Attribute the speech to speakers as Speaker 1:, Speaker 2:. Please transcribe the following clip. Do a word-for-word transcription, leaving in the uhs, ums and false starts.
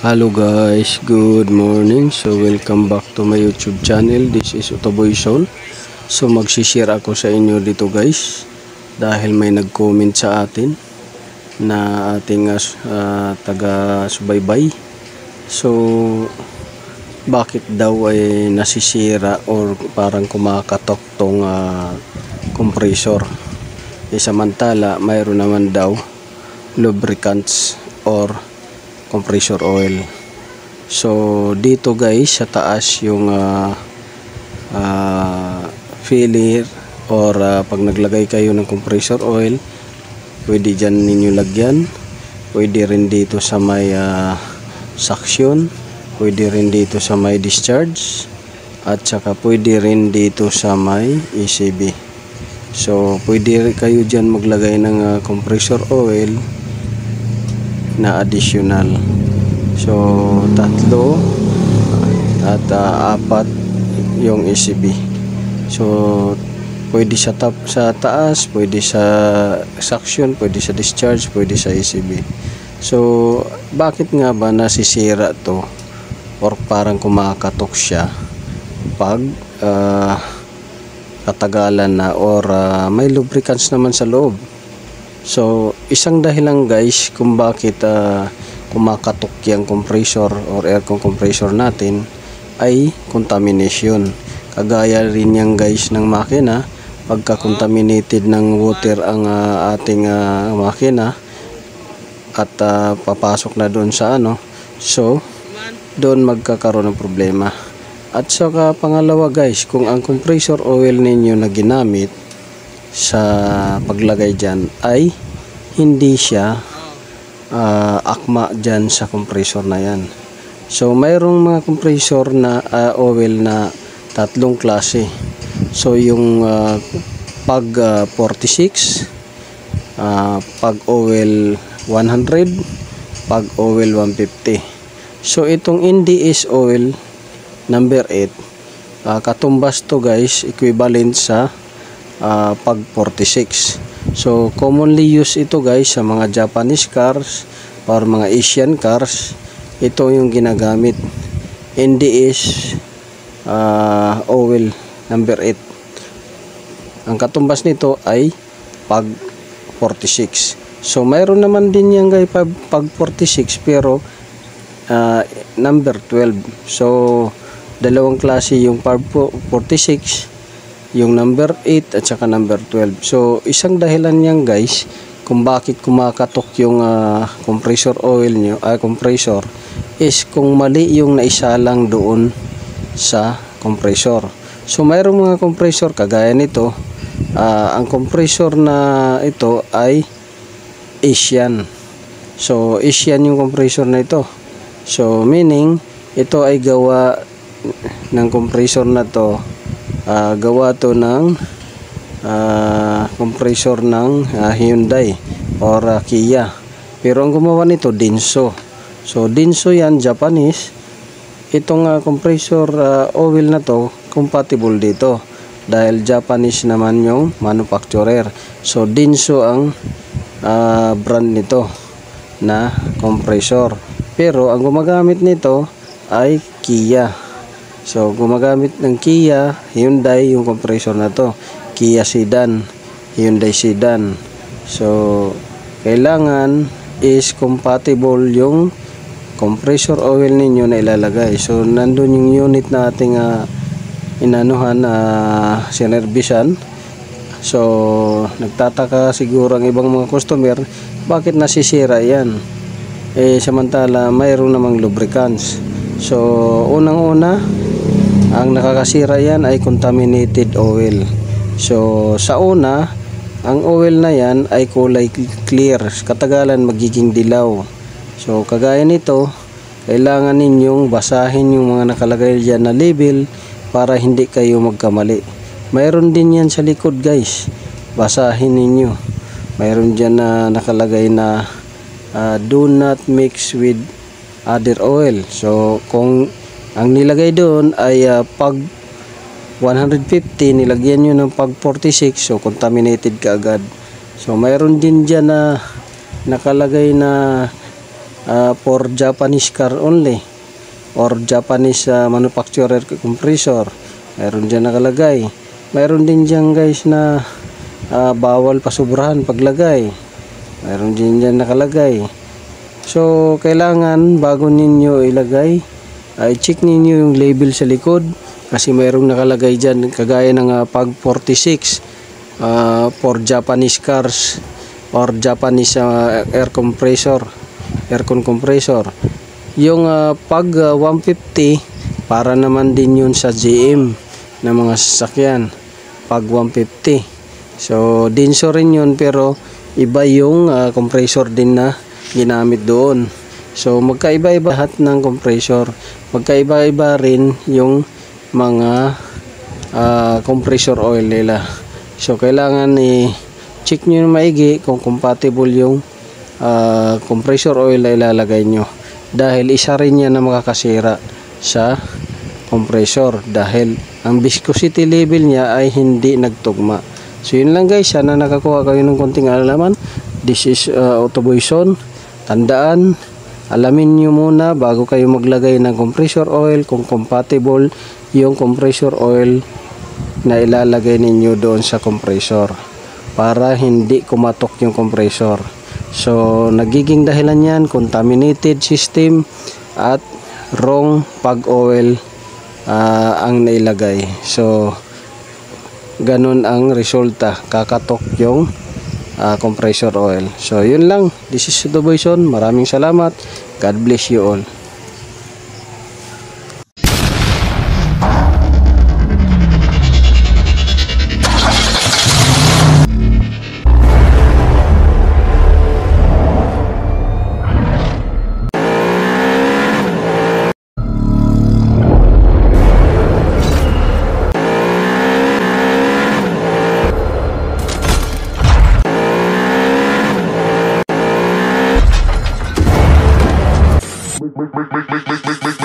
Speaker 1: Hello guys, good morning. So welcome back to my YouTube channel. This is Otoboy Soul. So magsishare ako sa inyo dito guys, dahil may nag-comment sa atin na ating uh, taga-subaybay. So bakit daw ay nasisira or parang kumakatok tong uh, compressor? E samantala mayroon naman daw lubricants or compressor oil. So dito guys sa taas yung uh, uh, filler or uh, pag naglagay kayo ng compressor oil, pwede dyan ninyo lagyan. Pwede rin dito sa may uh, suction, pwede rin dito sa may discharge, at saka pwede rin dito sa may E C B. So pwede kayo dyan maglagay ng uh, compressor oil na additional. So tatlo at uh, apat yung E C B. So pwede sa top, sa taas, pwede sa suction, pwede sa discharge, pwede sa E C B. So bakit nga ba nasisira to or parang kumakatok siya pag uh, katagalan na or uh, may lubricants naman sa loob? So isang dahilan guys kung bakit uh, kumakatok yung compressor or air compressor natin ay contamination. Kagaya rin yan guys ng makina, pagka contaminated ng water ang uh, ating uh, makina at uh, papasok na doon sa ano, so doon magkakaroon ng problema. At saka pangalawa guys, kung ang compressor oil ninyo na ginamit sa paglagay dyan ay hindi siya uh, akma dyan sa compressor na yan. So mayroong mga compressor na uh, oil na tatlong klase. So yung uh, pag uh, forty-six, uh, pag oil one hundred, pag oil one fifty. So itong N D S oil number eight, uh, katumbas to guys, equivalent sa Uh, pag forty-six. So commonly used ito guys sa mga Japanese cars or mga Asian cars. Ito yung ginagamit, N D S uh, oil number eight. Ang katumbas nito ay pag forty-six. So mayroon naman din yan guys pag, pag forty-six pero uh, number twelve. So dalawang klase yung pag forty-six, yung number eight at saka number twelve. So isang dahilan yan guys kung bakit kumakatok yung uh, compressor oil nyo, ay uh, compressor, is kung mali yung naisalang doon sa compressor. So mayroong mga compressor kagaya nito, uh, ang compressor na ito ay Asian. So Asian yung compressor na ito. So meaning ito ay gawa ng compressor na to, Uh, gawa to ng uh, compressor ng uh, Hyundai or uh, Kia, pero ang gumawa nito Denso. So Denso yan, Japanese. Itong uh, compressor uh, oil na to compatible dito dahil Japanese naman yung manufacturer. So Denso ang uh, brand nito na compressor, pero ang gumagamit nito ay Kia. So gumagamit ng Kia, Hyundai yung compressor na to, Kia Sedan, Hyundai Sedan. So kailangan is compatible yung compressor oil ninyo na ilalagay. So nandun yung unit na ating uh, inanuhan, uh, sinerbisan. So nagtataka siguro ang ibang mga customer bakit nasisira yan, eh samantala mayroon namang lubricants. So unang-una, ang nakakasira yan ay contaminated oil. So sa una, ang oil na yan ay kulay clear, katagalan magiging dilaw. So kagaya nito, kailangan ninyong basahin yung mga nakalagay dyan na label para hindi kayo magkamali. Mayroon din yan sa likod guys, basahin ninyo. Mayroon dyan na nakalagay na uh, do not mix with other oil. So kung ang nilagay doon ay uh, pag one fifty, nilagyan nyo ng pag forty-six, so contaminated ka agad. So mayroon din dyan na nakalagay na uh, for Japanese car only or Japanese uh, manufacturer compressor. Mayroon dyan nakalagay. Mayroon din dyan guys na uh, bawal pasubrahan paglagay. Mayroon din dyan nakalagay. So kailangan bago ninyo ilagay ay check ninyo yung label sa likod kasi mayroong nakalagay dyan kagaya ng uh, pag forty-six uh, for Japanese cars or Japanese uh, air compressor, aircon compressor. Yung uh, pag uh, one fifty para naman din yun sa G M na mga sasakyan, pag one fifty. So dinso rin yun pero iba yung uh, compressor din na ginamit doon. So magkaiba-iba lahat ng compressor, magkaiba-iba rin yung mga uh, compressor oil nila. So kailangan i-check nyo maigi kung compatible yung uh, compressor oil na ilalagay nyo, dahil isa rin yan na makakasira sa compressor dahil ang viscosity level niya ay hindi nagtugma. So yun lang guys, sana nakakuha kayo ng konting alaman. This is uh, Autoboyson. Tandaan, alamin nyo muna bago kayo maglagay ng compressor oil kung compatible yung compressor oil na ilalagay ninyo doon sa compressor para hindi kumatok yung compressor. So nagiging dahilan yan contaminated system at wrong pag oil uh, ang nailagay. So ganun ang resulta, kakatok yung uh, compressor oil. So yun lang, this is Autoboyson. Maraming salamat, God bless you all.
Speaker 2: make, make, make, make, make, make, make